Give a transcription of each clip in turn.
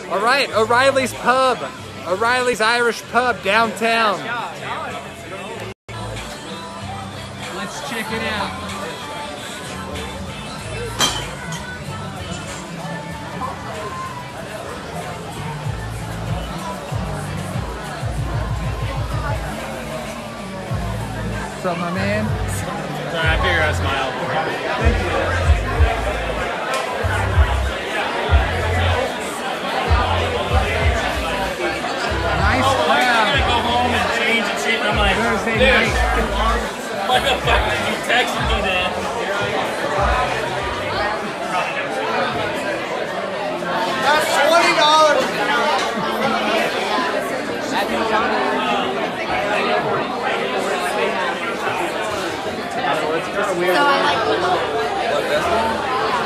All right, Orileys Pub. Orileys Irish Pub downtown. Let's check it out. What's up, my man? Sorry, I figured I'd smile. Thank you. Nice crowd. I'm gonna go home and change and shit. And I'm like, Thursday dude, night. why the fuck did you text me then? That's $20. So I like the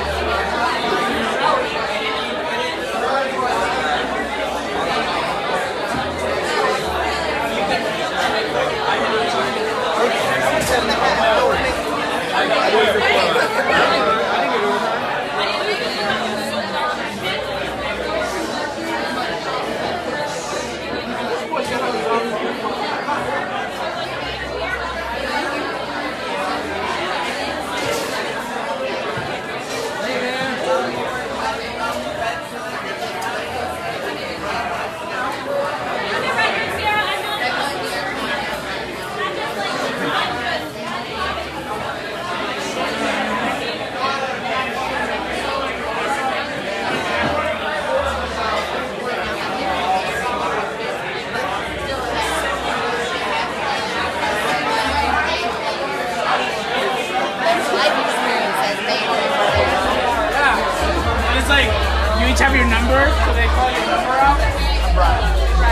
It's like, you each have your number, so they call your number out. I'm Brian.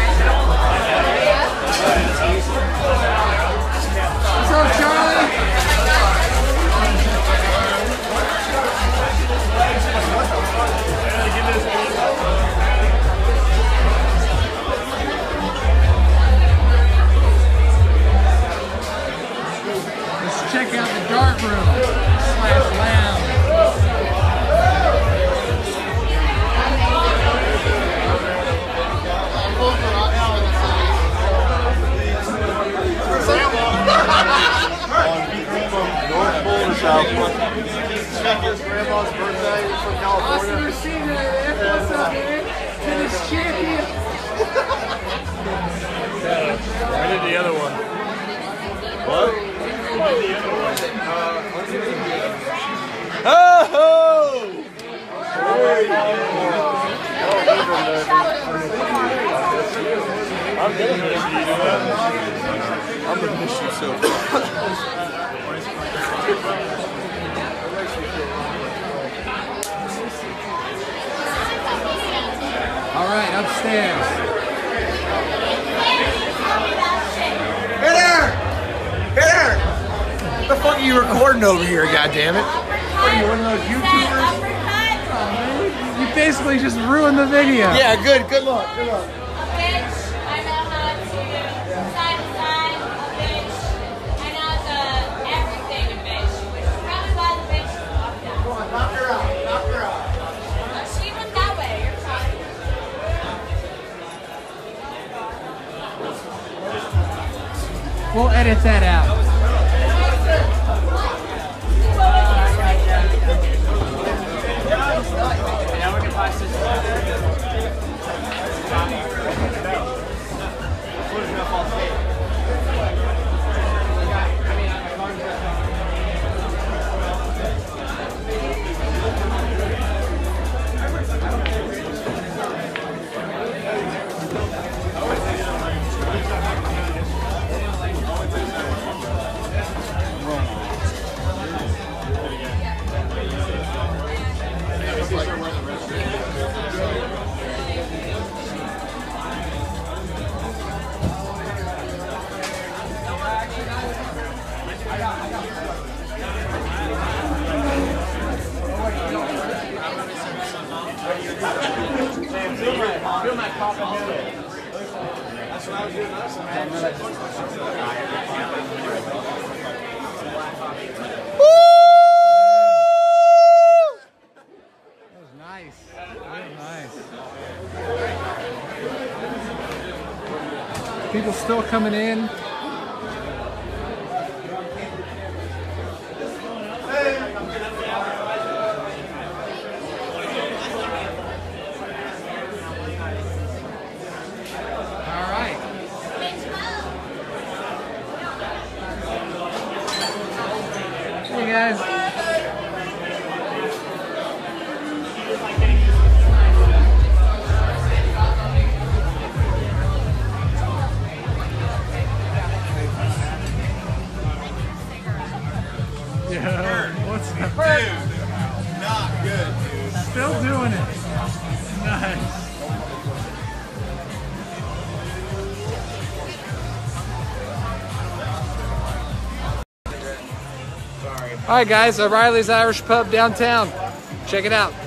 What's up, Charlie? Let's check out the dark room / lounge. Check his grandma's birthday from California. Awesome to see you there. What's up, man? Tennis champion. I did the other one. What? Oh! I'm gonna miss you so much. All right, upstairs. Hey there! Hey there! What the fuck are you recording over here, goddammit? What are you, one of those YouTubers? You basically just ruined the video. Yeah, good luck, good luck. Knock her out, knock her out. She went that way. You're fine. We'll edit that out. That's what I was doing last time. Woo! That was Nice. Real nice. People still coming in. All right. Hey guys. Yeah, what's up? Dude, not good, dude. Still doing it. Nice. All right, guys, Orileys Irish Pub downtown. Check it out.